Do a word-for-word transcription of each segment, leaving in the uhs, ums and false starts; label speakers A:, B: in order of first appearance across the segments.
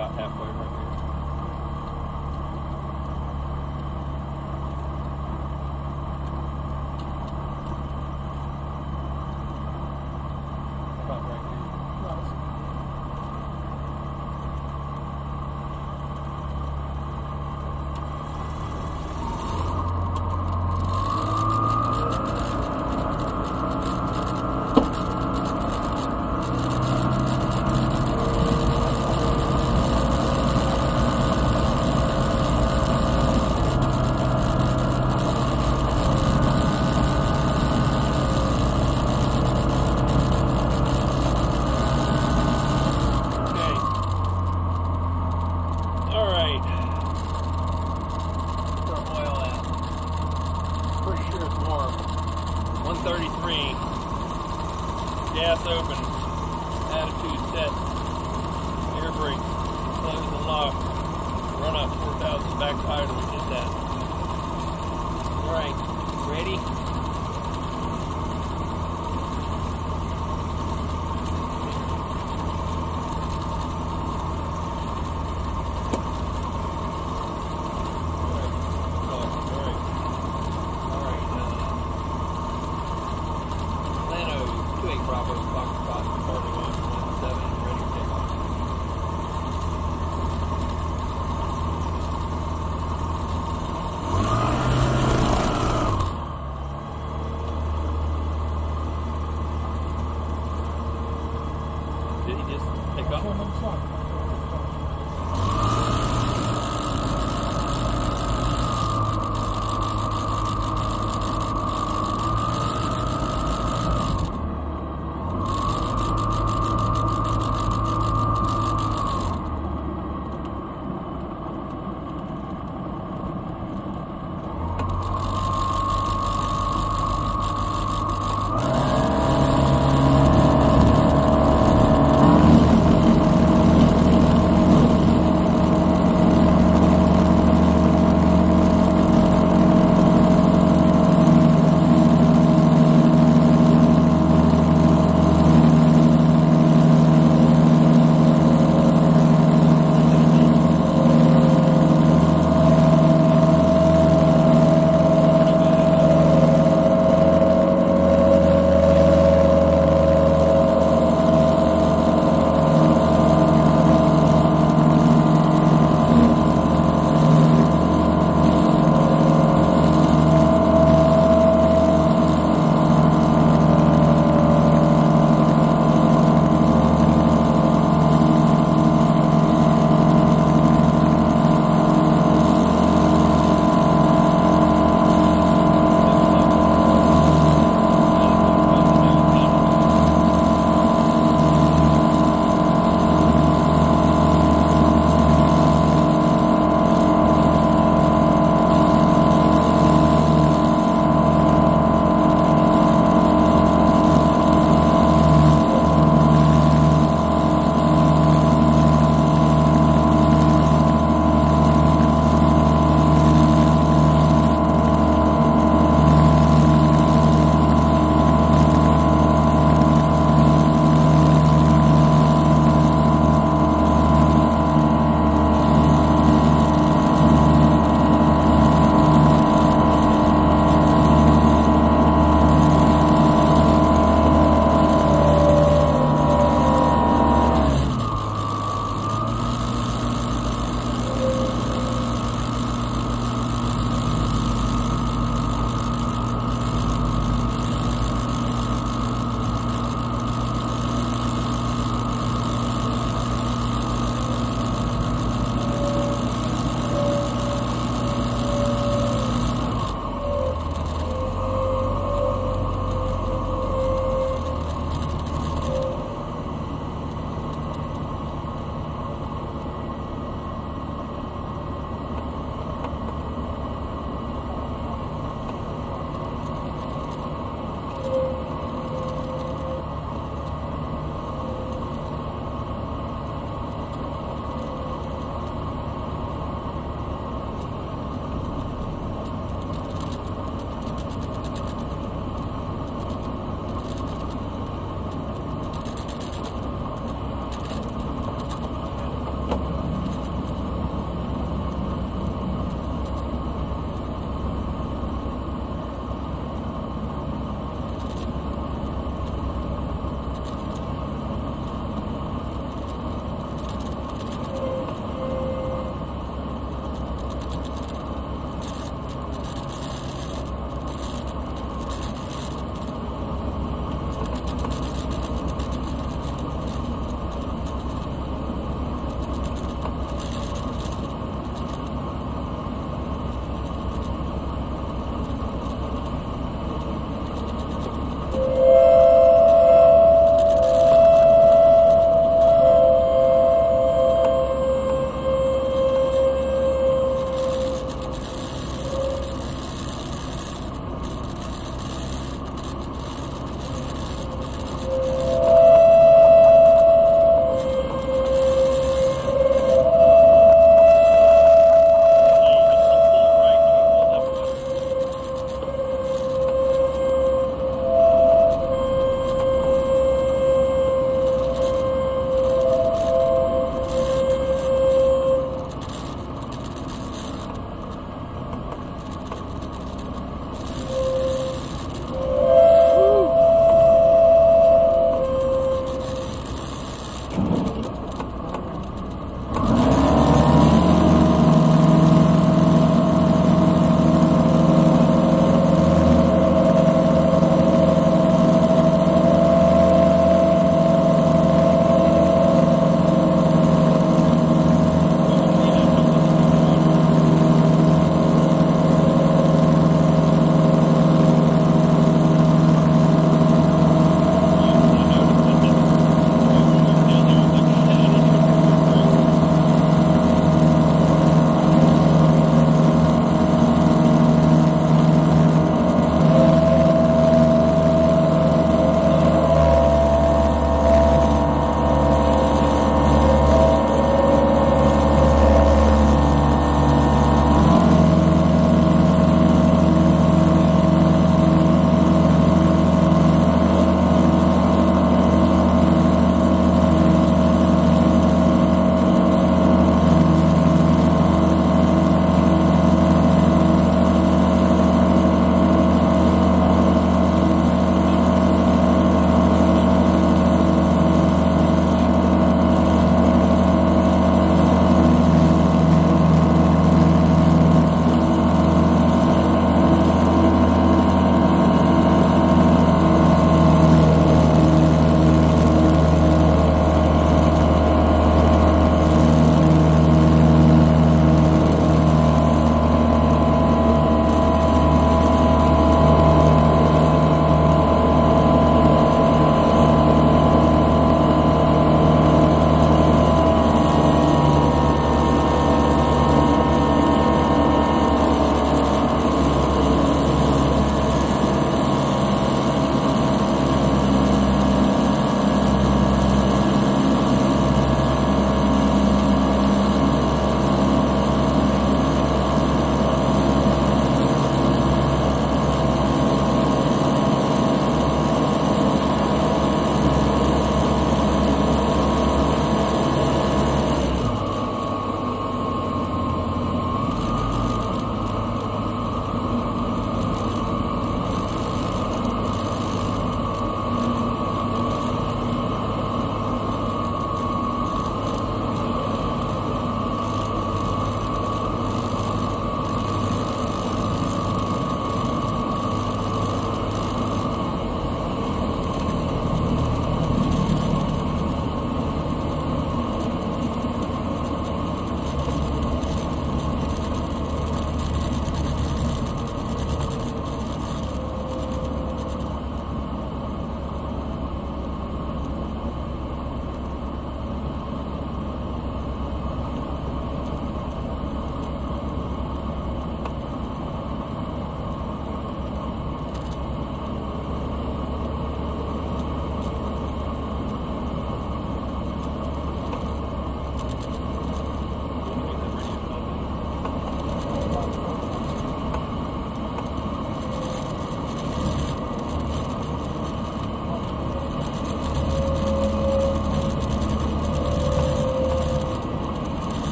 A: about halfway right here. About right here. thirty-three, gas open, attitude set, air brake, close and lock, run up four thousand back tire, we did that. Alright, ready? Bravo, Fox Fox, starting on one seven, ready to take off. Did he just take off?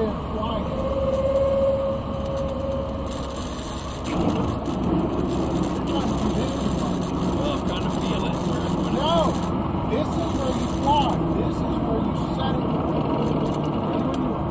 B: there flying it. You're trying to do this too much.
A: Well, I'm trying to feel it. Where it's going.
B: No! This is where you fly. This is where you set it. Ready when you are.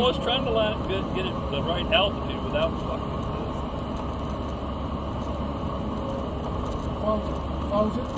A: was trying to line, get, get it the right altitude without fucking
B: Close it. Close it.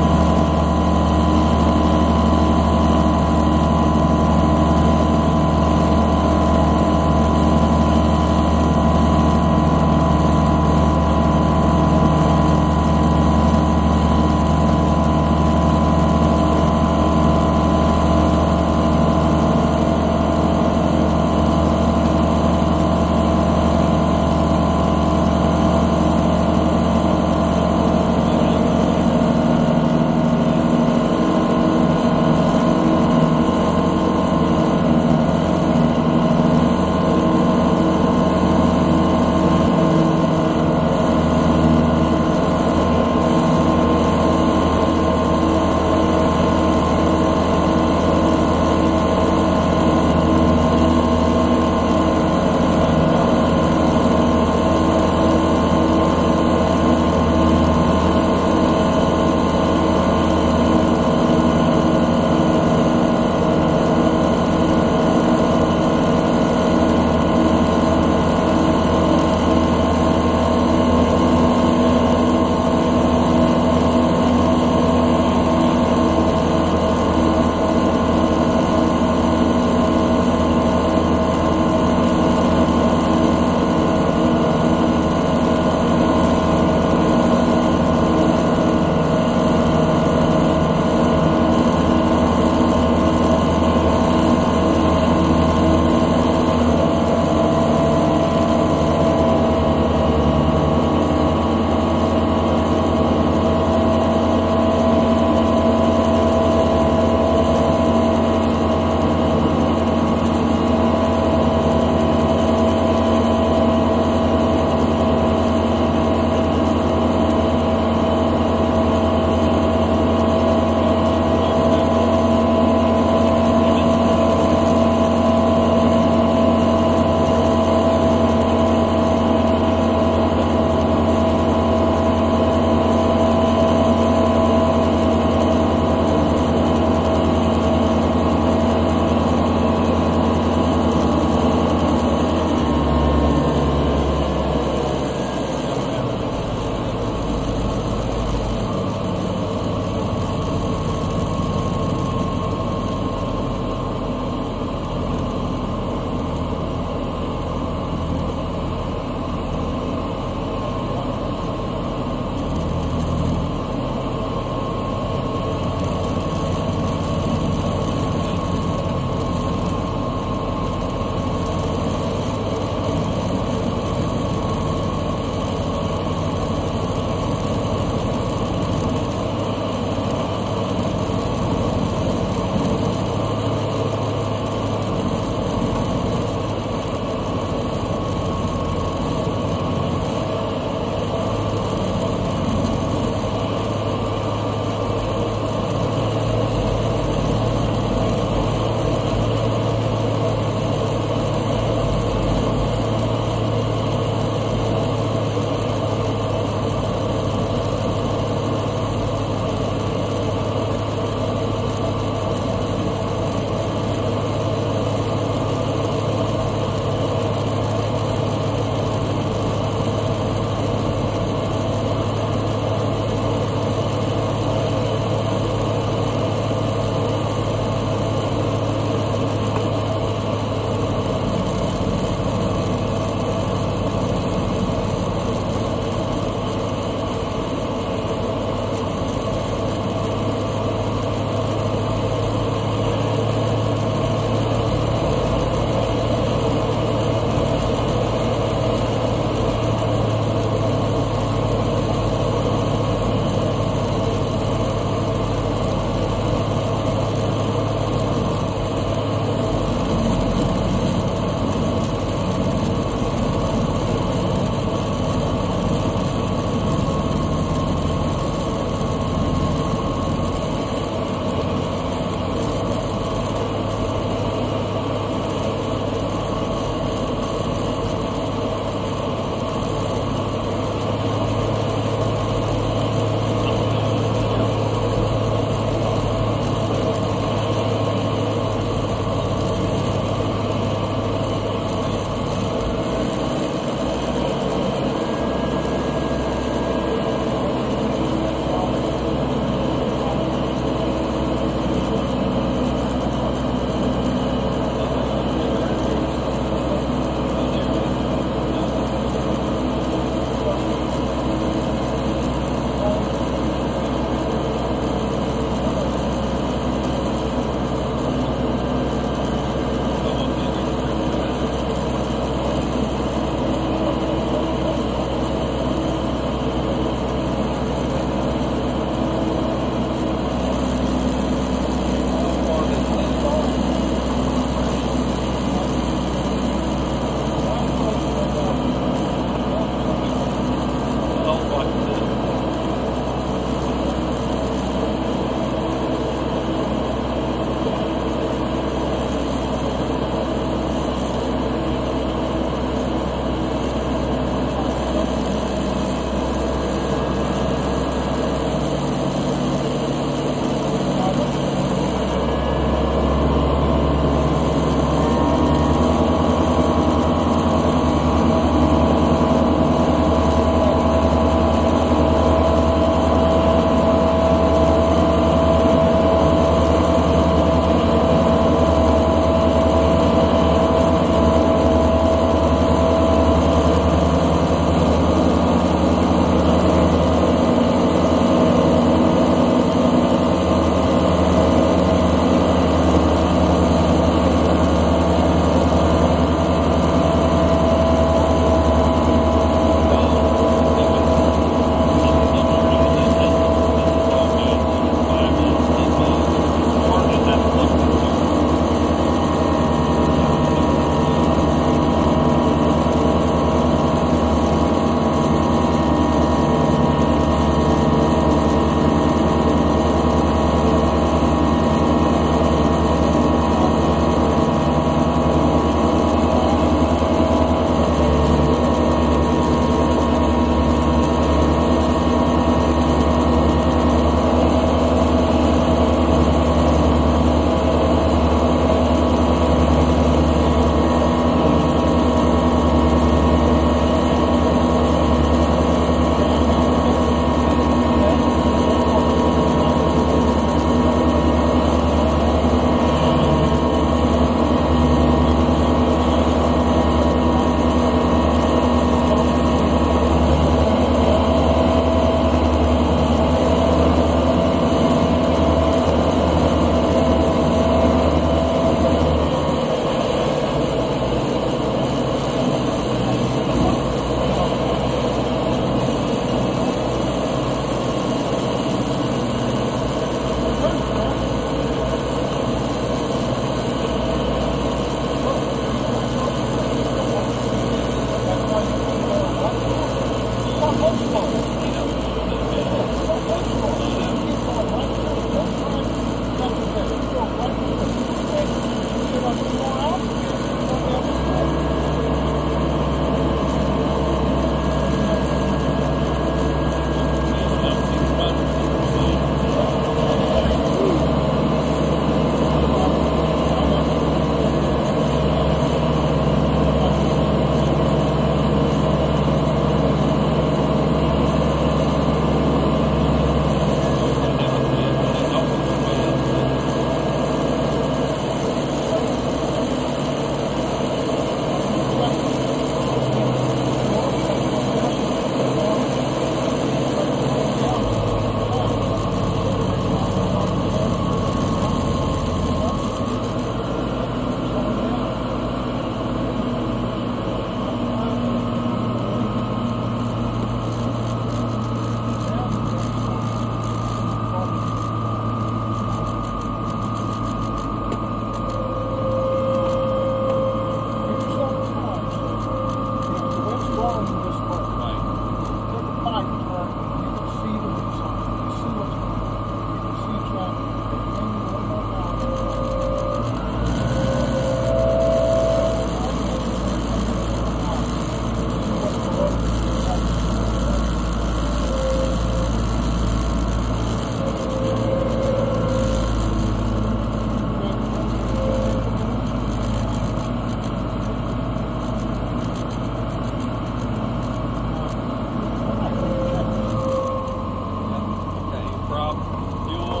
A: top, fuel,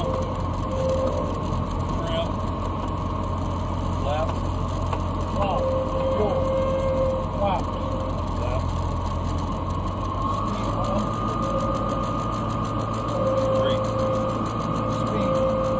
A: trim, left,
B: Top, fuel, flaps,
A: left,
B: speed on,
A: three,
B: speed,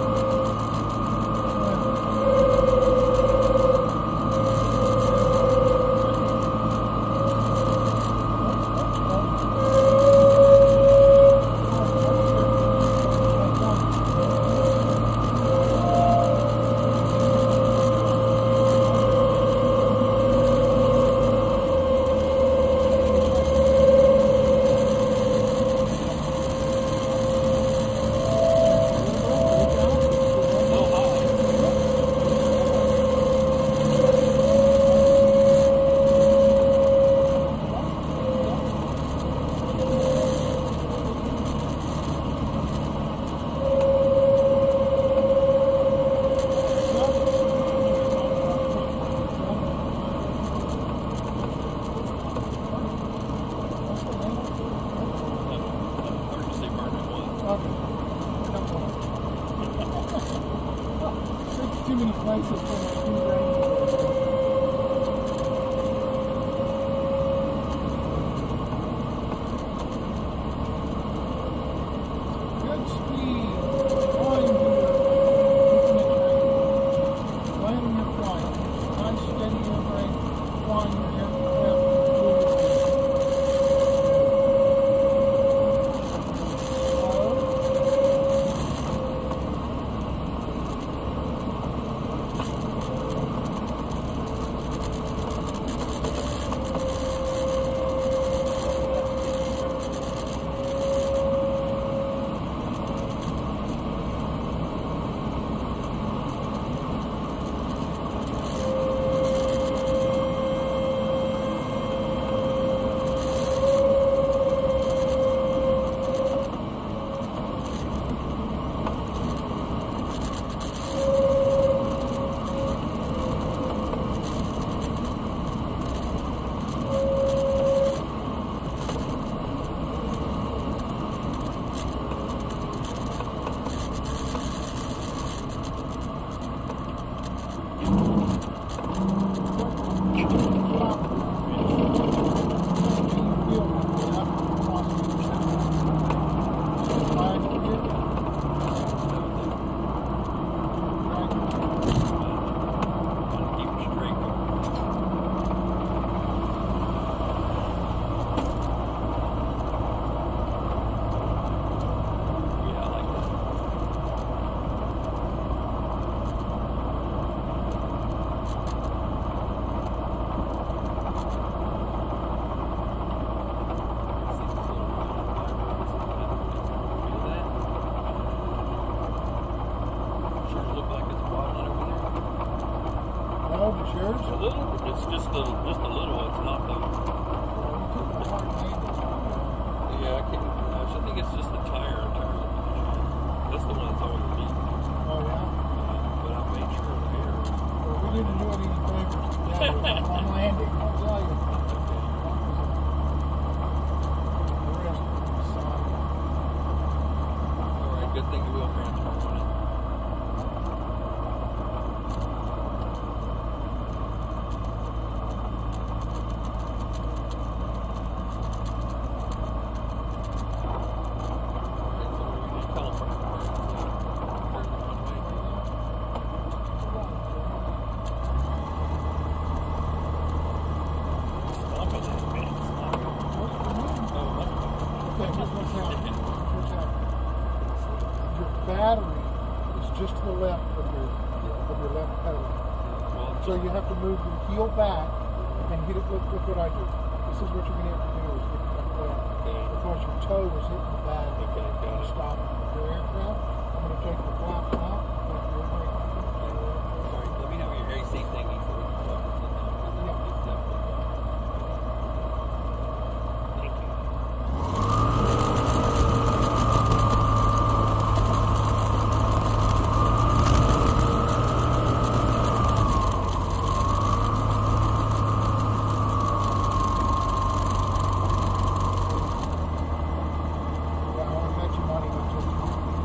A: emergency Burnet was.
B: okay. There's too many places for my two range. Good speed. Flying to your landing your flight. Nice steady air brake. Flying your aircraft to your
A: Keep it straight. Yeah, I like that. Feel that? Sure look like it's waddling over there.
B: No, but yours?
A: A little, it's just a, just a little, it's not the, yeah, I can't, I think it's just the tire, tire. That's the one that's always leaking.
B: Oh, yeah?
A: But I made sure the air.
B: Well, we didn't do any favors today on landing, I'll tell you. The rest of the side.
A: All right, good thing the wheel transfer on it.
B: Okay, here's what's happening. Here's what's happening. Your battery is just to the left of your of your left pedal. So you have to move your heel back and hit it. Look, look what I do. This is what you're going to have to do is hit it like that.
A: Okay.
B: Because your toe is hitting the back.
A: Okay, got
B: You
A: it.
B: stop your aircraft. I'm going to take the flaps out. Like your brake.
A: Sorry, let me have your A C thingy so we can talk this down.
B: Yeah.
A: It's definitely done. Thank you.
B: Yeah, I want to bet you money on just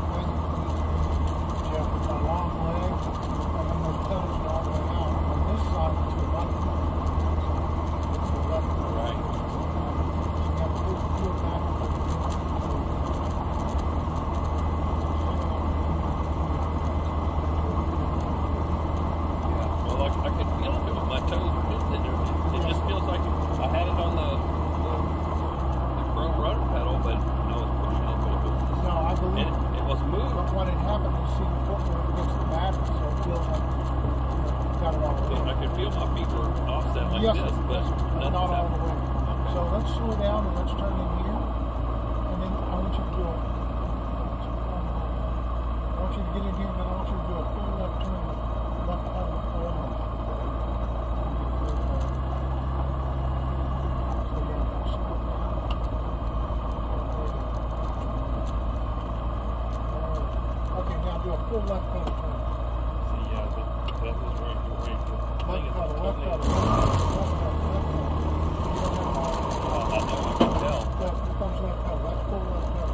B: what had happened is see the footwear against the battery, so it feels like you know, got it all the way.
A: I could feel my feet were offset like
B: yes,
A: this, but
B: yes, not all the way.
A: Okay.
B: So let's slow down and let's turn in here, and then I want you to do a. I want you to get in here, and then I want you to do a full left turn, left pedal forward. Okay, now do a full left pedal turn.
A: See, yeah, but that was right, right.
B: Left pedal, left pedal, left pedal, left pedal.
A: Oh, I know, I can tell.
B: Left, here comes left pedal. That's full left pedal.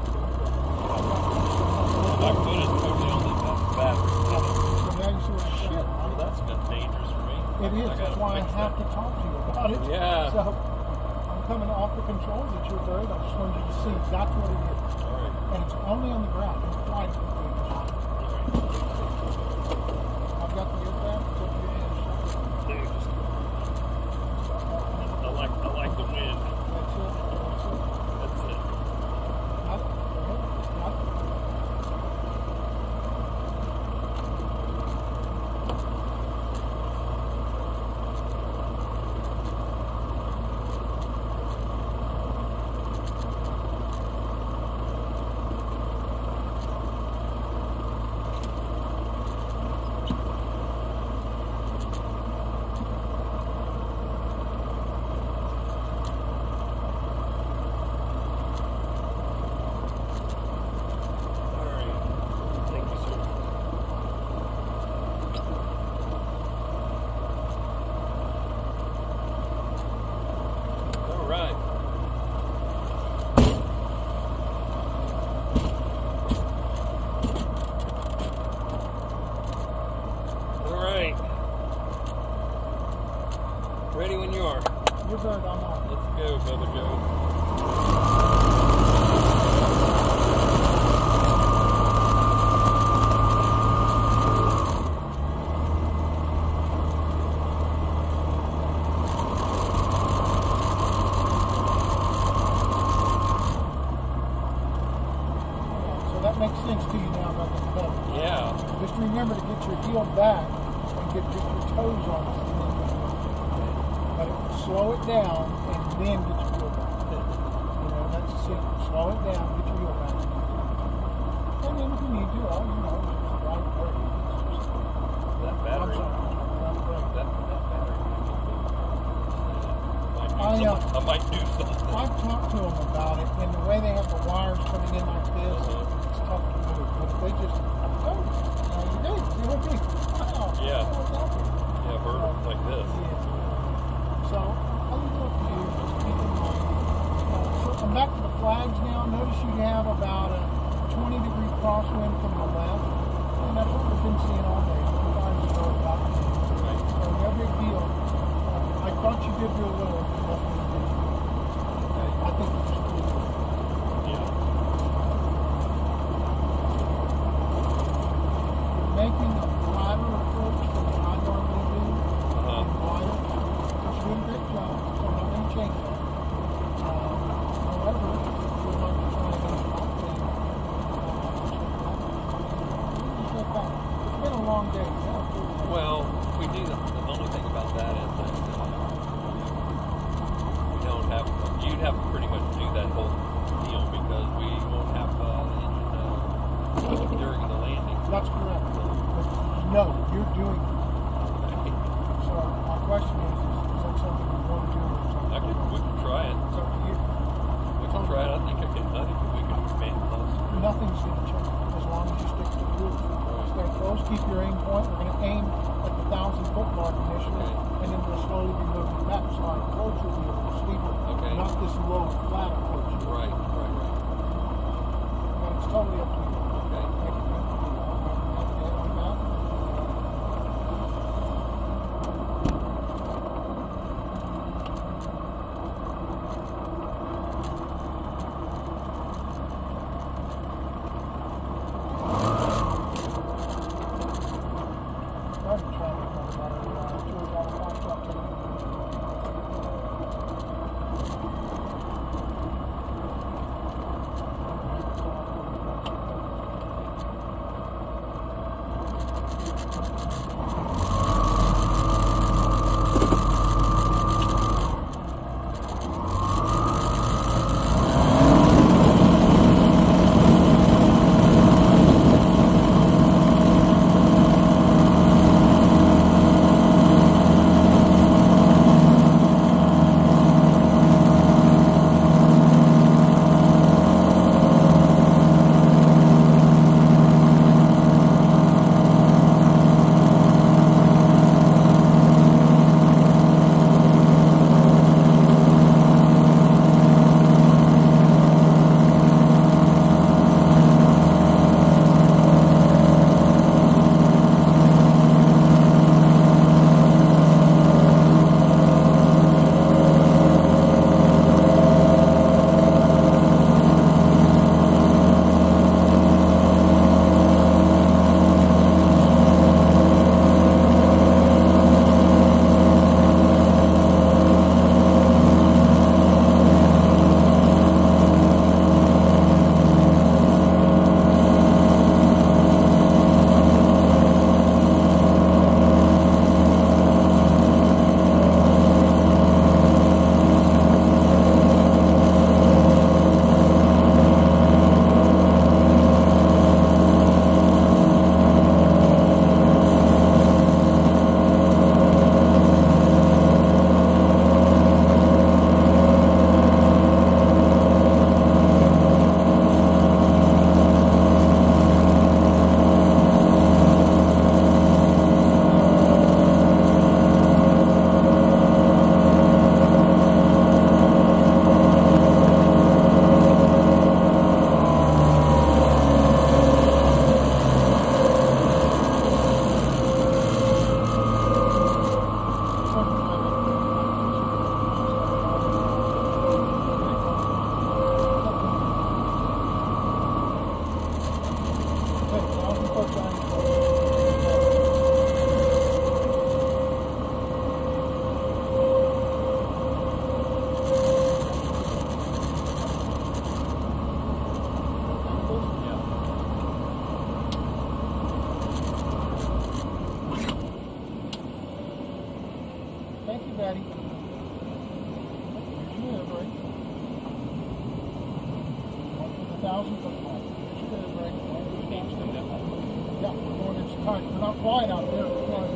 A: My foot is totally on the battery.
B: So now you see what I'm
A: Shit,
B: saying.
A: oh, that's been dangerous for me.
B: It is.
A: I
B: That's why I have to talk to you about it.
A: Yeah.
B: So I'm coming off the controls that you're buried. I just wanted you to see that's what it is.
A: All right.
B: And it's only on the ground. In flight, it's dangerous. I've got the aircraft. It's up your hand.
A: Dude, just, I like, I like the wind.
B: That's it. That's it.
A: That's it.
B: Got it. Go ahead. Got it.
A: Ready when you are.
B: You're good. I'm on.
A: Let's go, Bubba Joe.
B: So that makes sense to you now about the pedal.
A: Yeah.
B: Just remember to get your heel back and get just your toes on it. But it, slow it down and then get your heel back. You know, that's the secret. Slow it down, get your heel back. And then if you need to, all you know, is just right brake. It's just,
A: That
B: I'm
A: battery.
B: sorry, just right brake.
A: That, that battery. Might do
B: I, uh,
A: something. I might do something.
B: I've talked to them about it, and the way they have the wires coming in like this,
A: Uh-huh.
B: it's tough to move. But if they just, oh, now you do, see what I mean? Wow,
A: Yeah.
B: what's happening?
A: Yeah, burn like this.
B: Yeah. So, I'll leave it up to you, just keep in mind. Uh, so, come back to the flags now. Notice you have about a twenty degree crosswind from the left, and that's what we've been seeing all day. twenty-five to forty-five. So, no big deal. Uh, I thought you did real well. I think it's just pretty good.
A: Yeah.
B: You're making a flatter approach from what I normally do,
A: Uh-huh.
B: and wider. You're doing a great job, so I'm not going to change that. Um, however, we're going to try and make my thing. Uh, just get back. It's been a long day. You gotta do it.
A: Well, we do. The, the only thing about that is that uh, we don't have. You'd have to pretty much do that whole deal because we won't have uh, the engine uh, during the landing.
B: That's correct. But no, you're doing it. So my question is, is, is that something you want to do or something?
A: I could. We could try it.
B: It's up to you.
A: We can try it. I think I can. I think we can man close.
B: Nothing's going to change as long as you stick to the rules. Stay close, keep your aim point. We're going to aim at the thousand foot mark initially,
A: Okay.
B: and then we'll slowly be moving back, slide closer to the steeper,
A: Okay.
B: not this low, flat approach.
A: Right. Right. Right.
B: But it's totally up to you.
A: Okay.
B: Make it good. Have to head on back. Driving traffic on about a uh, two or about a five o'clock today. tight. We're not flying out there. We're flying.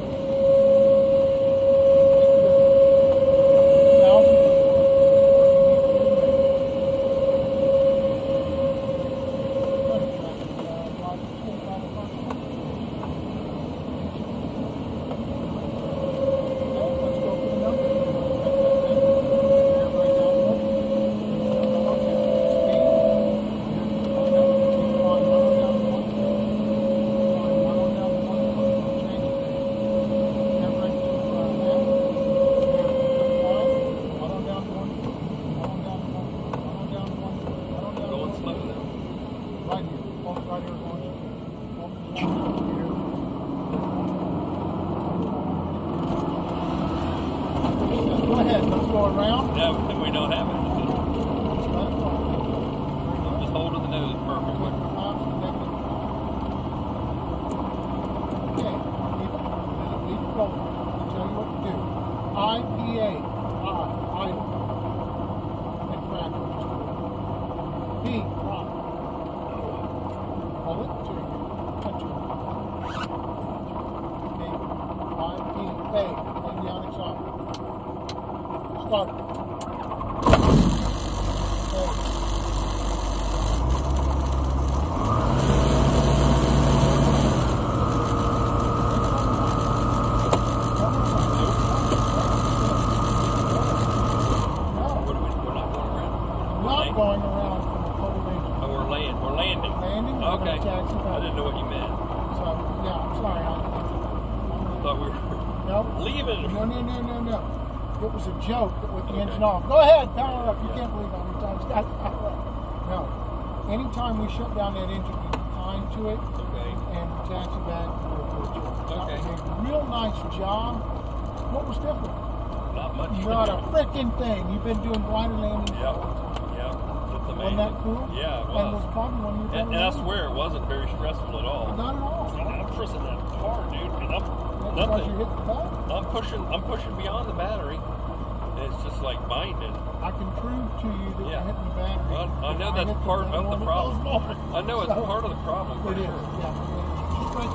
B: Joke with the okay. engine off. Go ahead, power up. You yeah. can't believe how many times got power up. No. Anytime we shut down that engine, we bind to it okay. and taxi back to the future.
A: Okay.
B: That was a real nice job. What was different?
A: Not much.
B: Not a freaking thing. You've been doing glider landings.
A: Yep. Yeah. That's amazing.
B: Wasn't that cool?
A: Yeah, it was.
B: And was probably one of your better
A: and, and I swear it wasn't very stressful at all.
B: Not at all.
A: I'm pressing that hard, dude. And I'm
B: That's
A: nothing.
B: Because you hit the button.
A: I'm pushing. I'm pushing beyond the battery. It's just like binding.
B: I can prove to you that
A: yeah.
B: you're hitting the battery.
A: Well, I know that's I part the of the problem. I know it's so, part of the problem.
B: It is,
A: sure.
B: yeah. Just right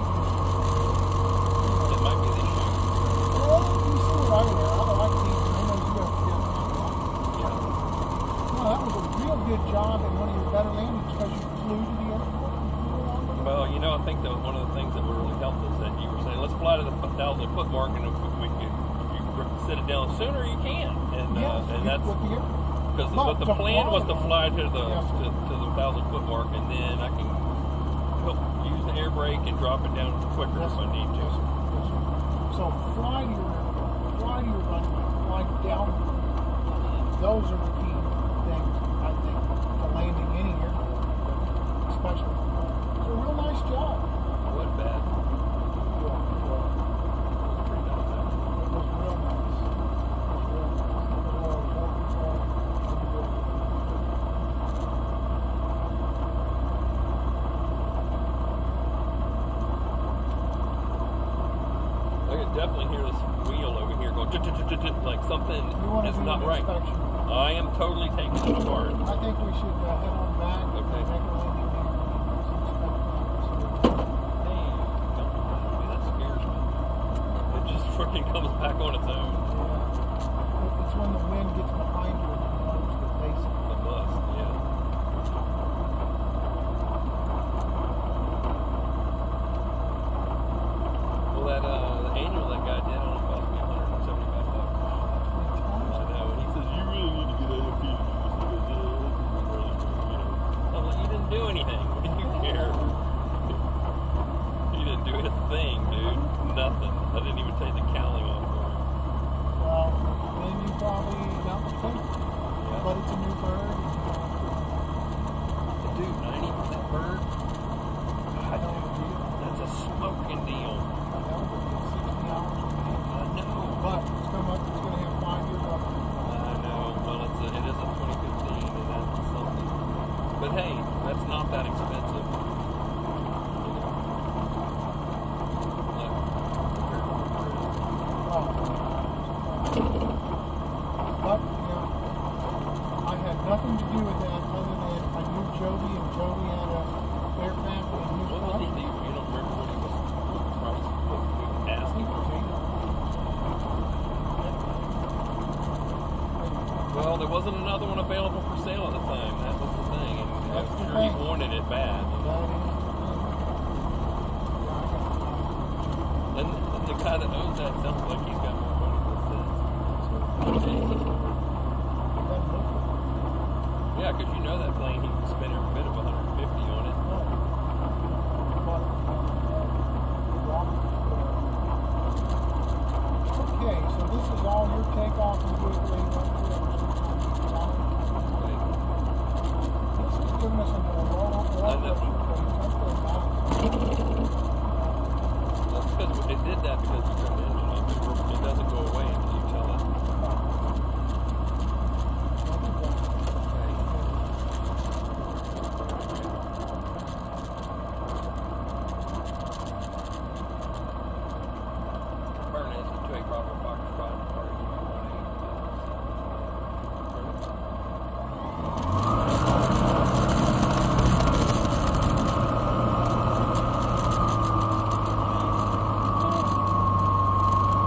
A: it might be the issue.
B: Well, you see what I wear. I like these. I know you have to get them.
A: Yeah.
B: No, that was a real good job and one of your better landings because you flew to the airport.
A: Well, you know, I think that was one of the things that would really help us that you were saying, let's fly to the thousand foot mark and if we can sit it down sooner you can, and
B: yes,
A: uh, and that's because but the plan was to fly to the yeah. to, to the thousand foot mark, and then I can help use the air brake and drop it down quicker yes, if I need to.
B: Yes, yes, so fly to your fly to your runway, fly down. Those are the key things I think to landing any airport, especially. It's a real nice job.
A: It wasn't bad. Like something is not right. I am totally taking it apart.
B: I think we should uh, head on back.
A: Okay.
B: Make a landing here.
A: Hey, don't mind me. That scares me. It just freaking comes back on its own.
B: Yeah. It's when the wind gets behind you and it moves the face.
A: The bus, yeah. Well, that uh, the annual that guy did on it cost me one hundred seventy-five bucks. I know. And he says, you really need to get A F P. I'm like, you didn't do anything. What do you care? You didn't do a thing, dude. Nothing. I didn't even take the cowling off for him.
B: Well, then you probably not think. Yeah. But it's a new bird.
A: Dude, ninety percent bird? God, dude, that's a smoking deal.
B: I know, but it's sixty hours a week.
A: I know.
B: But it's come up, it's going to have five years left.
A: I know. Well, it's a, it is a twenty fifteen, and that's something. But hey, that's not that expensive. You know. Look, there wasn't another one available for sale at the time. That was the thing. And I'm
B: That's the
A: sure
B: thing.
A: he wanted it bad. You know? And, and the guy that owns that sounds like he's got more money than this. Yeah, because you know that plane, he spent every bit of one hundred fifty on it.
B: Okay, so this is all your takeoff and wiggling right here. This is giving us a low oil pressure.
A: That's because it did that because you turned the engine off. It, it doesn't go away until you tell it. Burnet is to a proper Fox five party.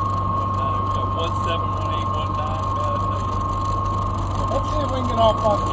B: Let's see if we can get off by the